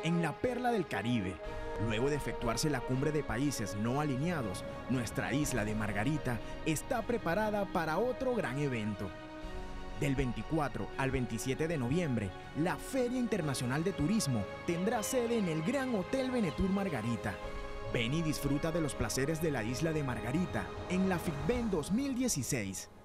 en la perla del Caribe. Luego de efectuarse la cumbre de países no alineados, nuestra isla de Margarita está preparada para otro gran evento. Del 24 al 27 de noviembre, la Feria Internacional de Turismo tendrá sede en el Gran Hotel Venetur Margarita. Ven y disfruta de los placeres de la isla de Margarita en la FICBEN 2016.